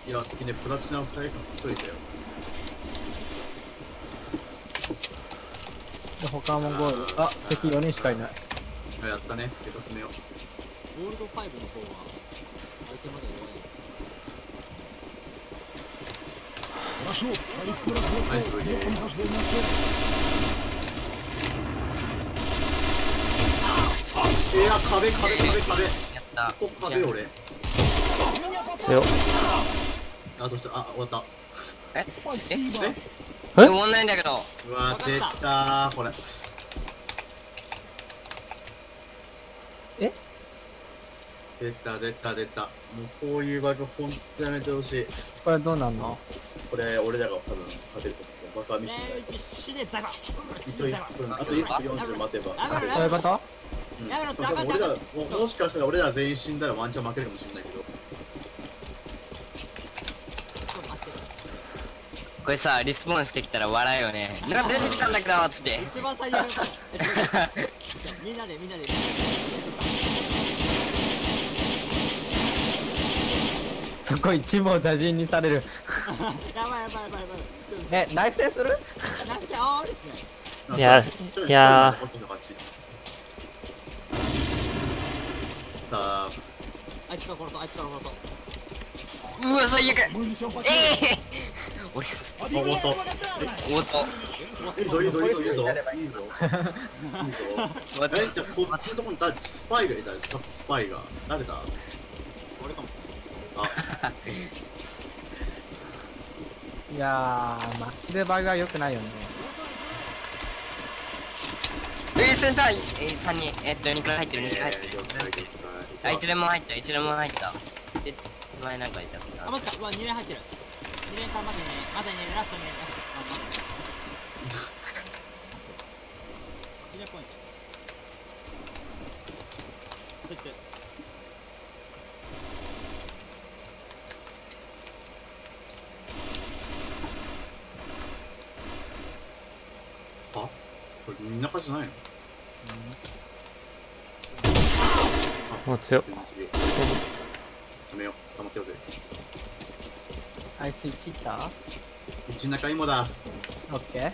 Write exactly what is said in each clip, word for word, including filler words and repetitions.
いや、次ね、プラチナふたりかひとりだよ。 で他もゴール。あ、敵よにんしかいない。 あ、やったね。結構詰めよう。 ゴールドファイブの方は相手まで弱い。 ナイスブリー。いや、壁壁壁壁。 やった。 ここ壁俺。 強っ。 あ、そして、あ、終わった。 ええええ終わんないんだけど。 うわ、出たー、これ。 え出た出た出た。もうこういうバグほんとやめてほしい。 これどうなんの？ これ俺らが多分勝てると思う。バカミシンねえ、うち死ねザガ。死だ。 ねザガ。 あといっぷんよんじゅう待てば。 あ、そういうこと？ うんやめろ多分俺らももしかしたら俺ら全員死んだらワンチャン負けるかもしれないけど。 これさ、リスポーンしてきたら笑うよね。なんか出てきたんだけどつって。 一番最悪のみんなでみんなで。 そこ一網打尽にされる。 やばいやばいやばいやばい。 え、内戦する？ なんてあーですね。 いやいやさあ、 あいつから殺そうあいつから殺そう。 うわ、最悪。ええ俺があ、終わった。 おっと。 いいぞいいぞいいぞいいぞ。いいぞ。いいぞ。 終わった。 え、じゃあこっちのとこに誰スパイがいたススパイが誰だ？ 俺かもしれない。 あ、 いやー、マッチでバグは良くないよね。 えー、センター、えー、さんにん、えー、っと、にくらい入ってる、にくらい入ってる。あ、いち連も入った、いち連も入った。で、前なんかいたっけな。 あ、マジか。うわ、に連入ってる。に連からまだね、まだね、ラストに連。に連ポイント。スイッチ。 あ、これみんなかじゃないの？ もう強っ。 詰めよう。頑張ってよぜ。 あいついちいった一中芋だ。 オッケー。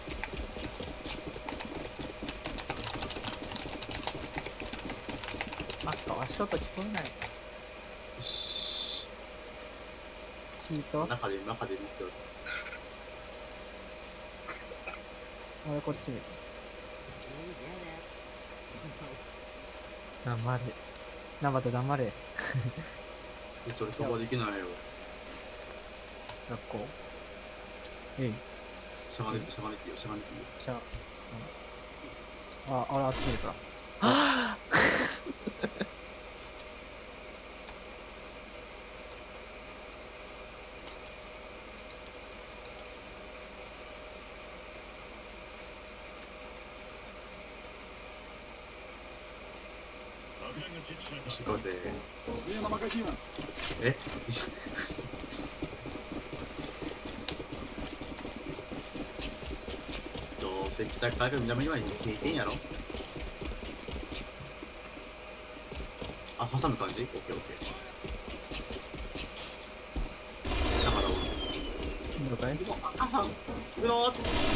あっか、足音聞こえない。 よし。 チート中で中で持ってる。 俺こっち見る。黙れ。生と黙れ。 それそばできないよ。 学校。えい。 しゃがれてしゃがれてよしゃがれてよ。 しゃ、うん、あ、俺あっち見るから。 行こうぜ。え？どうせ北海道南側に消えてんやろ。あ、挟む感じ？オッケーオッケー。だからどうかい？ あ、あ、うのー。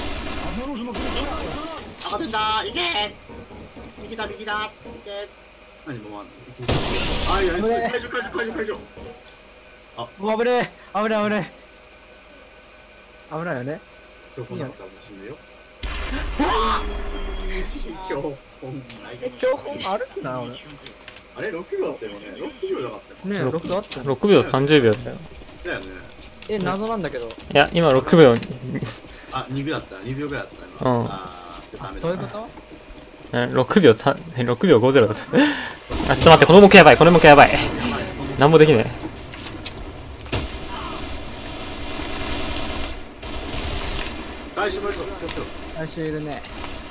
赤点だー。いけー。右だ右だ。いけー。何もわんない。あ、いや、解除解除解除解除。あ、 うわ、危ねえ危ない危ない危ないよね。 今日こんなこと死んでよ。今日本ない。 え、標本あるな、俺。 あれ、ろくびょうだったよね。ろくびょうじゃなかったよ。 ねえ、ろくあったよ。 ろくびょうさんじゅうびょうだよ。 だよね。 え、謎なんだけど。 いや、今ろくびょう。 あ、にびょうだった。にびょうぐらいだったうん。 あー、ダメだ。 そういうこと？ ろくびょうさん、ろくびょうごじゅうだった。あ、ちょっと待って、この目やばい、この目やばい。なんもできね大丈夫です。 来週いるね。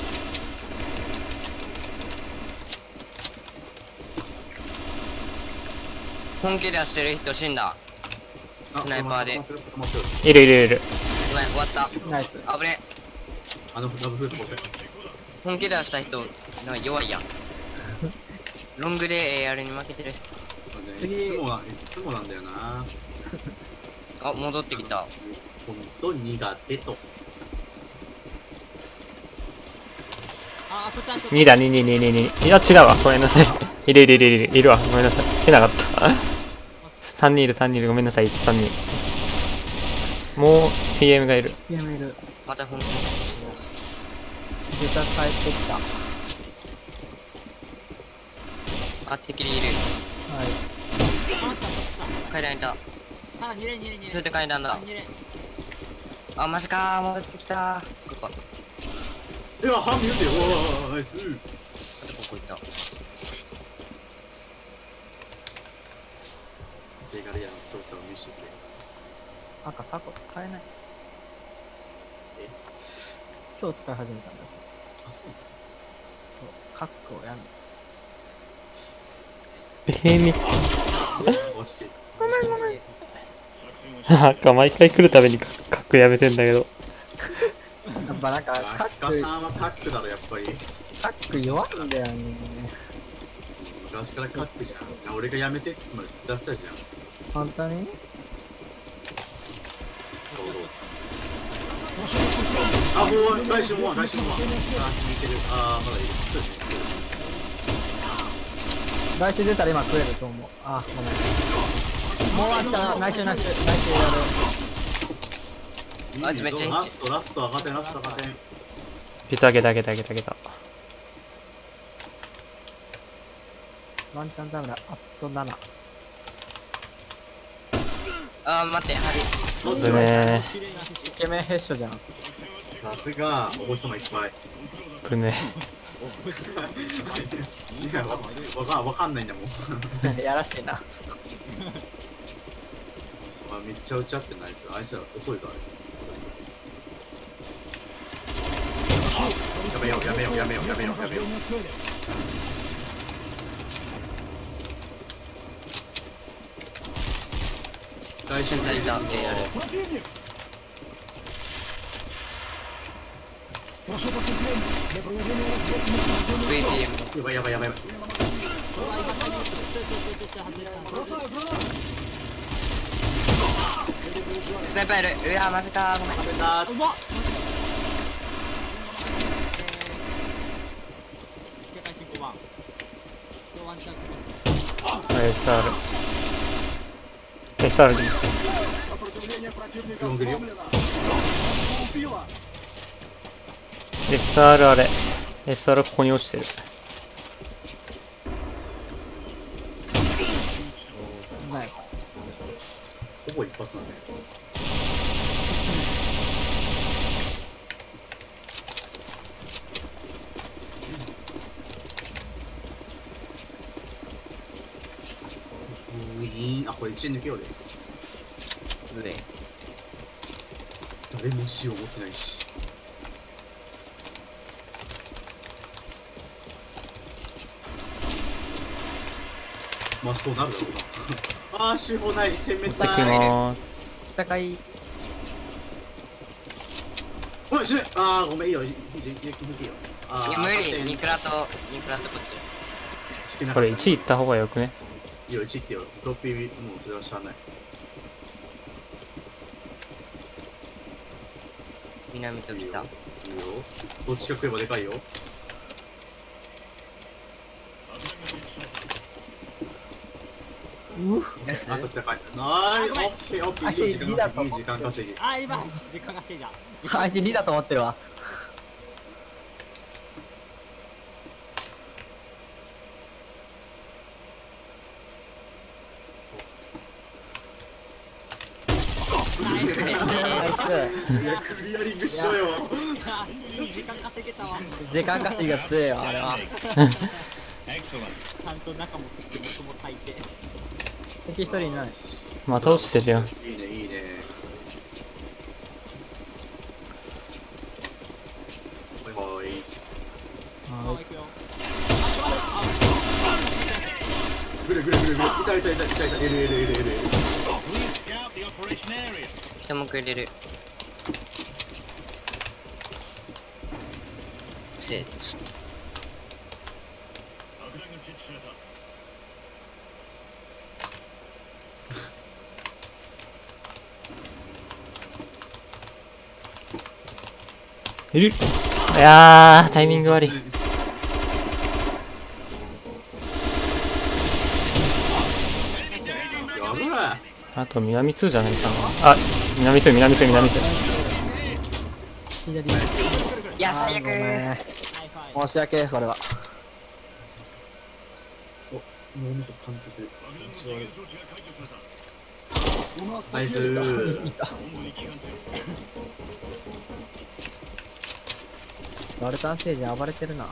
本気で走ってる人死んだ。スナイパーで。 え。いるいるいる。 ごめん、終わった。 ナイス。 あぶね。 あの、ラブフーズボス。 本気で走った人、なんか弱いやん。ロングで エーアール に負けてる。 次いつもな、いつもなんだよな。 あ、戻ってきた。 ほんと苦手と。 あ、こっちはちょっとにだ、に、に、に、に、に。いや、違うわ。ごめんなさい。いるいるいるいるいるわ。ごめんなさい。出なかった。さんにんいる、さんにんいる。ごめんなさい。さんにん。もう、ピーエム がいる。 ゲームいる。 また本当に。 絶対帰ってきた。はあ、敵にいる。 い。 あ、マジか、こっちか。 階段いた。 あ、に連に連に連。 それで階段だあ。に連。 あ、マジかー。戻ってきたー。ここ。 いや、半身打ってよ。おー、ナイス。 あとここ行った。 デガリアの操作を見せてくれ。 なんかサコ使えない。 え今日使い始めたんだよ。 あ、そうそう。カックをやめ。 えー、み、 惜しい。 なんか毎回来るたびにカックやめてんだけど。 やっぱなんか、カカッカック、 さんはカックだろ、やっぱり。 カック弱いんだよね。 昔からカックじゃん。いや俺がやめてってまで出したじゃん。 本当にあ、もう、来週もう、来週もう。あ、聞いてる。あー、まだいる。そうですね。 来週出たら今食えると思う。あ、ごめん。もう終わった。来週来週、来週やる。 いいあいつめっちゃいいラスト、ラスト、上がってん、ラスト上がってん。 ピタゲタゲタゲタゲタ。 ワンチャンダメだ。あとなな。 あー、待って、針。 これねイケメンヘッショじゃん。 さすが、お星様いっぱい。 ー。くね。 いや、わわかわかんないんだもん。 やらしいな。 あめっちゃ打ち合ってないですよ。あいつら遅いから。やめよう、やめよう、やめよう、やめよう、やめよう。 来週足りた。え、やる。ブイピーエム。 やばいやばいやばいやばい。 スナイパーいる。うわ、マジかー。ごめん。 食べたー。 うまっ世界進行版今日ワンチャンエスアール。エスアール。 ロングリよ。 エスアール あれ。エスアール ここに落ちてる。 うまい。 ほぼ一発なんだよ。ブイーン。あ、これいちえん抜けようで。 上。 誰も塩持ってないし。まあそうなるだろうな。ああ、手法ない、殲滅行ってきだ。 まーす。 北海、 おい、死ね。ああ、ごめん、いいよ、いいよ、いいよ、いいよ。あいや、 ー無理。ニクラと、ニクラとこっち。 これいちいった方がよくね。 いいよ、いちってよ。ドロッピー、もうそれはしゃあない。 南と北。 いいよ。どっちが食えばでかいよ。 よし。 あと高い。なーい、オッケー、オッケー、いい時間稼ぎ、いい時間稼ぎ。 あ、今時間稼いだ相手にだと思ってるわ。 ナイスナイいや、クリアリングしろよ。 いい時間稼げたわス。時間稼ぎが強いよ、あれは。 ちゃんと中も僕も炊いて敵一人いない。 また落ちてるやん。 いいね、いいね。ほいほい。 あ、 は行くよぐるぐるぐるぐる。いたいたいたいたいた。L L L L L。 人もくれる。せーいる。いやータイミング悪い。 やばい。 あと南通じゃないかな。あ、南通南通南通。 左。 いや最悪。 ごめん。申し訳これは。 お、脳みそ貫通してる。ナイスー。 いた。バルタン星人暴れてるな。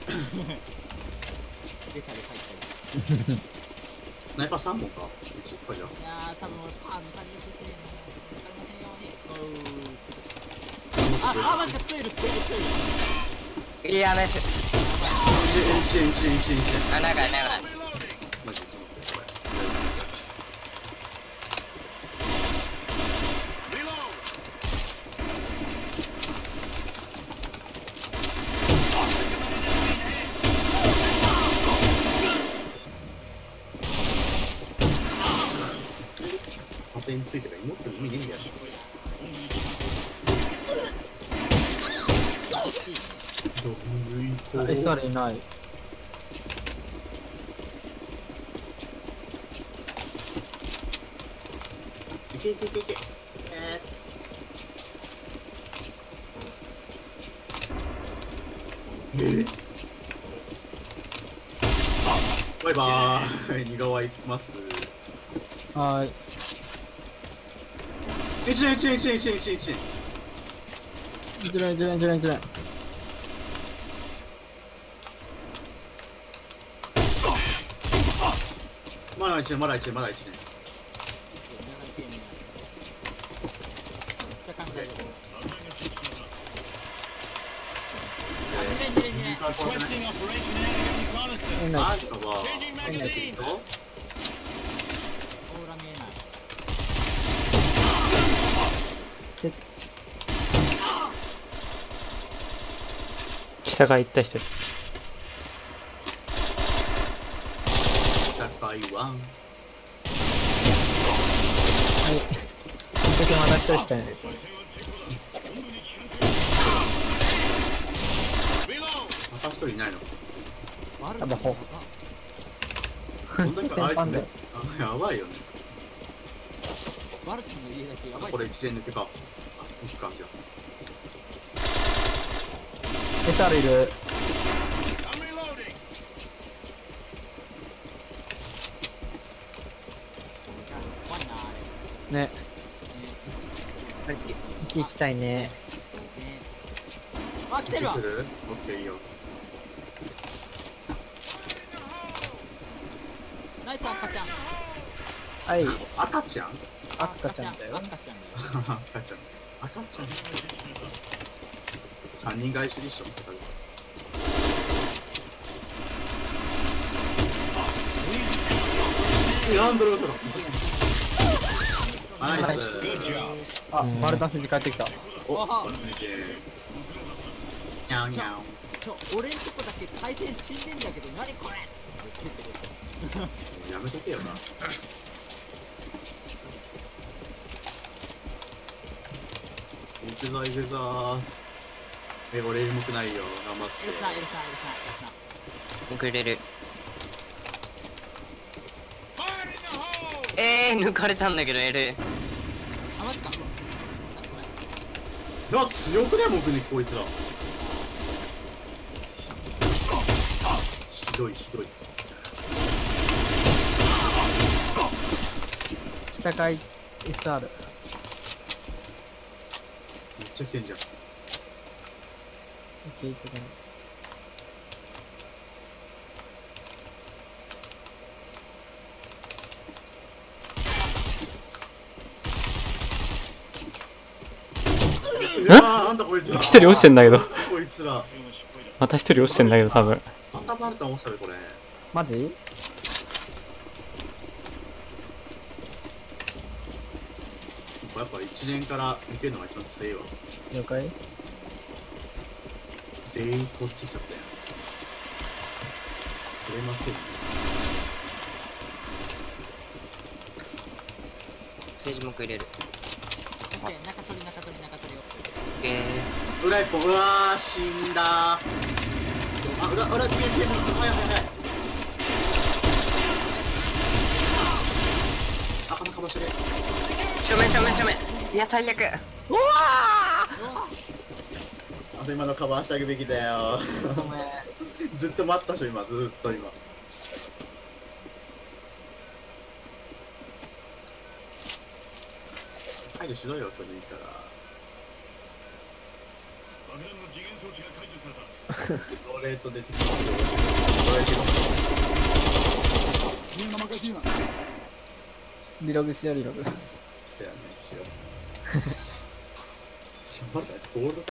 出たり入ったり。 スナイパーさんぼんか。いっぱいじゃん。 いやー、多分俺パー抜かれるとせえな。抜かれませんように。おう。あ、あ、マジか、ツイル、ツイル、ツイル。 いやナイス。 え、え、一円一円一円一円。 あ長い長い。 マジで。縦についてる。持っても意味ねえんだよ。どういうこうエスアール いない。 いけいけいけいけ。えー、えバイバーイ。二側行きます。 はーい。 一円一円一円一円一円一円。 一連一連一連一連。 まだ一円まだ一円まだ一円。 えなマジかわ。変な人。 オーラ見えない。 下が行った人。 高いわん。 はい。敵まだ一人しかいない。 また一人いないの。 やっぱほ。 こんだけあいつ天板だよね。あ、やばいよね。 バルキンの家だけやばい。 これ一円抜けか。あ、いいかじゃ。 エスアール いる。 怖いなあね。 れ。ね、 いち行きたいね。 ね。あ、来てるわ。 来る？オッケーいいよ。 ナイス赤ちゃん。 はい。 赤ちゃん？ 赤ちゃんだよ。 赤ちゃんだよ。 赤ちゃん。赤ちゃん。三人返しでしょ。アンドロードロ。ナイス。 あ、バルタン星人帰ってきた。 お、すげえ。にゃんにゃん。 ちょ、俺んとこだけ回転死んでんだけど、何これ。 やめとけよな。行くぞ行くぞ。え、俺エルモくないよ。頑張って。 エルさん、エルさん、エルさん、エルさん。 遅れる。えー、抜かれたんだけど L。 あ、マジか。 うわ、強くね、僕ね、こいつら。ひどいひどい。 下階 エスアール。 めっちゃ来てんじゃん。 いけいけだね。 うわー、なんだこいつら。 一人落ちてんだけど。 こいつら。 また一人落ちてんだけど多分。 またバルタン押したべこれ。 マジ？ やっぱ一年から抜けるのが一番強いわ。 了解。 全員こっち来ちゃったよ。釣れませんね。 政治目入れる。 オッケー、中取り中取り中取り。 オッケー。 裏一本。うわー死んだー。あ裏裏消えてる。早い早い早い。あかもかもしれん。 正面正面正面。いや最悪。 うわーあと今のカバーしてあげるべきだよ。 ごめん。 ずっと待ってたでしょ今、ずっと今。排除しろよ、それ言ったら。ロレート出てきますよ。ロレートリログしようリログ。 せやね、しよう。しょうがないゴールド